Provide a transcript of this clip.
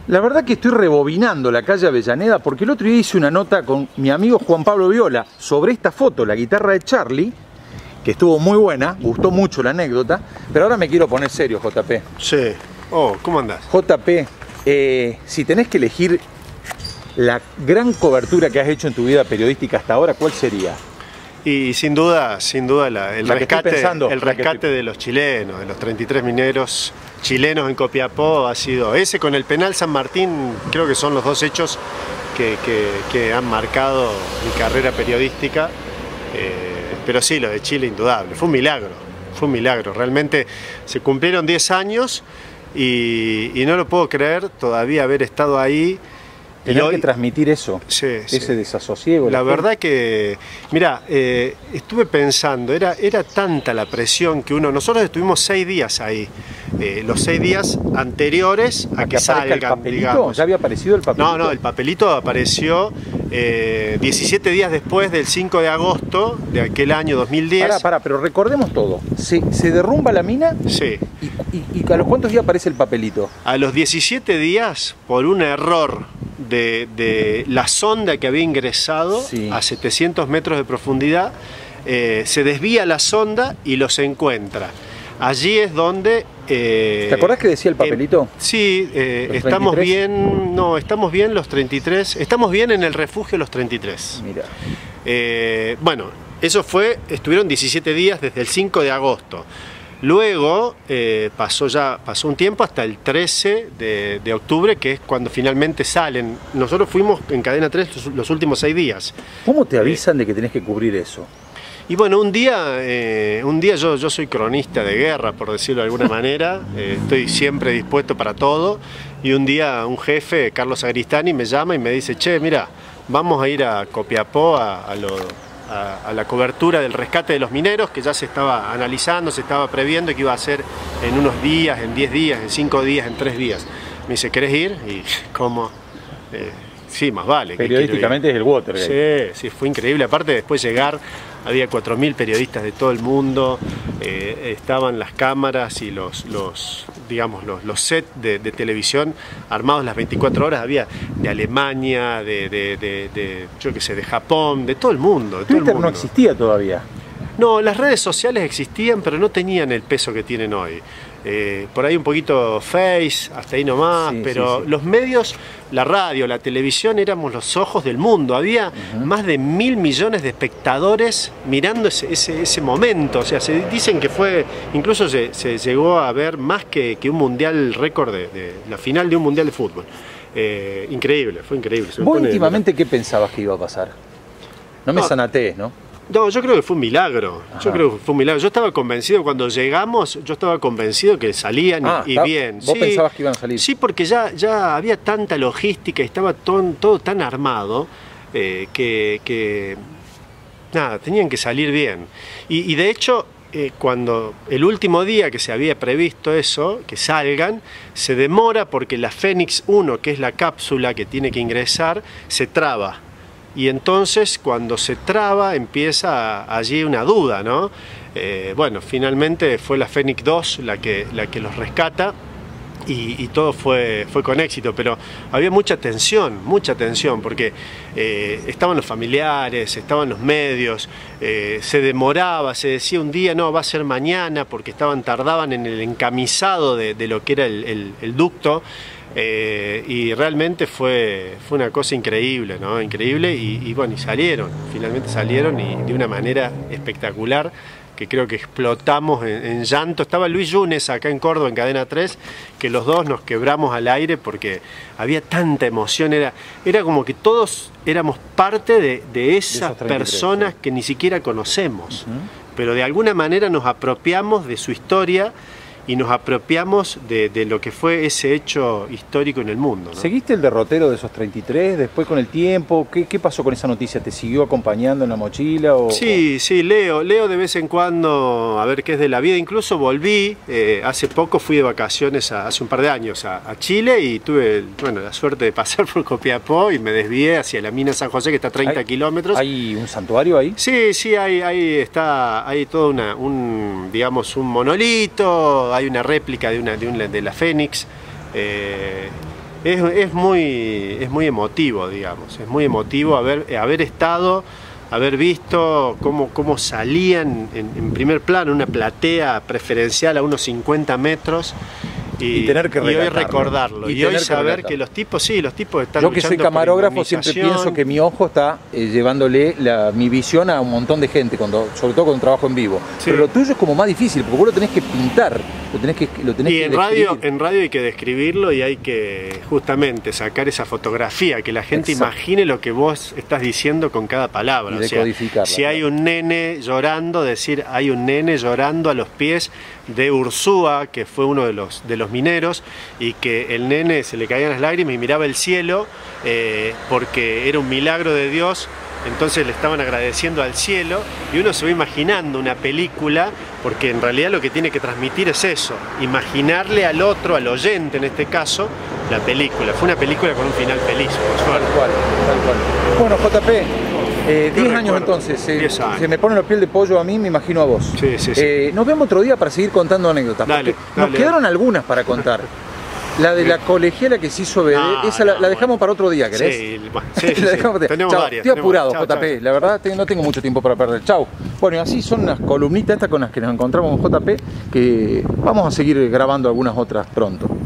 La verdad que estoy rebobinando la calle Avellaneda porque el otro día hice una nota con mi amigo Juan Pablo Viola sobre esta foto, la guitarra de Charlie, que estuvo muy buena, gustó mucho la anécdota, pero ahora me quiero poner serio, JP. Sí. Oh, ¿cómo andás? JP, si tenés que elegir la gran cobertura que has hecho en tu vida periodística hasta ahora, ¿cuál sería? Y sin duda el rescate de los chilenos, de los 33 mineros chilenos en Copiapó ha sido ese con el penal San Martín. Creo que son los dos hechos que han marcado mi carrera periodística, pero sí, lo de Chile indudable, fue un milagro, realmente se cumplieron 10 años y no lo puedo creer todavía haber estado ahí. Tener que transmitir eso, ese desasosiego. La verdad que, mira, estuve pensando, era tanta la presión que nosotros estuvimos 6 días ahí, los 6 días anteriores a que salgan, el papelito, digamos. ¿Ya había aparecido el papelito? No, el papelito apareció 17 días después del 5 de agosto de aquel año 2010. Pero recordemos todo. ¿Se derrumba la mina? Sí. ¿Y a los cuántos días aparece el papelito? A los 17 días, por un error de la sonda que había ingresado a 700 metros de profundidad, se desvía la sonda y los encuentra. Allí es donde... ¿Te acordás que decía el papelito? Sí, estamos bien, estamos bien los 33, estamos bien en el refugio los 33. Mira. Bueno, estuvieron 17 días desde el 5 de agosto. Luego pasó un tiempo hasta el 13 de octubre, que es cuando finalmente salen. Nosotros fuimos en Cadena 3 los últimos 6 días. ¿Cómo te avisan de que tenés que cubrir eso? Y bueno, un día yo soy cronista de guerra, por decirlo de alguna manera, estoy siempre dispuesto para todo, y un día un jefe, Carlos Agristani, me llama y me dice: che, mira, vamos a ir a Copiapó a la cobertura del rescate de los mineros, que ya se estaba analizando, se estaba previendo que iba a ser en unos días, en 10 días, en 5 días, en 3 días. Me dice: ¿querés ir? Y ¿cómo? Sí, más vale. Periodísticamente es el Watergate. Sí, fue increíble. Aparte, después llegar, había 4.000 periodistas de todo el mundo, estaban las cámaras y los sets de televisión armados las 24 horas, había de Alemania, yo qué sé, de Japón, de todo el mundo. Twitter no existía todavía. No, las redes sociales existían, pero no tenían el peso que tienen hoy. Por ahí un poquito Face, hasta ahí nomás, pero los medios, la radio, la televisión, éramos los ojos del mundo. Había más de 1.000 millones de espectadores mirando ese momento. O sea, se dicen que incluso se llegó a ver más que un mundial récord de la final de un mundial de fútbol. Increíble, fue increíble. ¿Vos íntimamente qué pensabas que iba a pasar? No me zanatees, ¿no? No, yo creo que fue un milagro. Yo estaba convencido, cuando llegamos, que salían y bien. ¿Vos pensabas que iban a salir? Sí, porque ya había tanta logística y estaba todo tan armado que nada, tenían que salir bien. Y de hecho, cuando el último día que se había previsto eso, que salgan, se demora porque la Fénix 1, que es la cápsula que tiene que ingresar, se traba. Y entonces, cuando se traba, empieza allí una duda, ¿no? Bueno, finalmente fue la Fénix 2 la que los rescata y todo fue con éxito, pero había mucha tensión, porque estaban los familiares, estaban los medios, se demoraba, se decía un día, no, va a ser mañana, porque tardaban en el encamisado de lo que era el ducto. Y realmente fue una cosa increíble, ¿no? Increíble, y bueno, finalmente salieron y de una manera espectacular, que creo que explotamos en llanto. Estaba Luis Yunes acá en Córdoba, en Cadena 3, que los dos nos quebramos al aire porque había tanta emoción, era como que todos éramos parte de esas personas que ni siquiera conocemos, pero de alguna manera nos apropiamos de su historia y nos apropiamos de lo que fue ese hecho histórico en el mundo, ¿no? ¿Seguiste el derrotero de esos 33 después con el tiempo? ¿Qué pasó con esa noticia? ¿Te siguió acompañando en la mochila? Sí, leo de vez en cuando a ver qué es de la vida. Incluso volví, hace poco fui de vacaciones hace un par de años a Chile y tuve la suerte de pasar por Copiapó y me desvié hacia la mina San José, que está a 30 kilómetros. ¿Hay un santuario ahí? Sí, hay todo un monolito. Hay una réplica de la Fénix, es muy emotivo, digamos, es muy emotivo haber estado, haber visto cómo salían en primer plano, una platea preferencial a unos 50 metros. Y tener que hoy recordarlo. Y hoy saber que los tipos están luchando. Yo que soy camarógrafo siempre pienso que mi ojo está llevándole mi visión a un montón de gente, sobre todo cuando trabajo en vivo. Sí. Pero lo tuyo es como más difícil, porque vos lo tenés que pintar, lo tenés que en radio hay que describirlo y hay que justamente sacar esa fotografía, que la gente imagine lo que vos estás diciendo con cada palabra. Y decodificarla, si hay un nene llorando, decir hay un nene llorando a los pies de Ursúa, que fue uno de los mineros, y que el nene se le caían las lágrimas y miraba el cielo porque era un milagro de Dios. Entonces le estaban agradeciendo al cielo, y uno se va imaginando una película, porque en realidad lo que tiene que transmitir es eso, imaginarle al otro, al oyente en este caso, la película. Fue una película con un final feliz, por suerte. Tal cual. Bueno, JP, 10 años entonces, 10 años. Se me pone la piel de pollo a mí, me imagino a vos. Sí. Nos vemos otro día para seguir contando anécdotas. Dale. Nos quedaron algunas para contar. La de la colegiala que se hizo bebé, esa la dejamos para otro día, ¿querés? Sí. Tenemos varias. Estoy apurado, JP. La verdad, no tengo mucho tiempo para perder. Chau. Bueno, y así son las columnitas estas con las que nos encontramos con JP, que vamos a seguir grabando algunas otras pronto.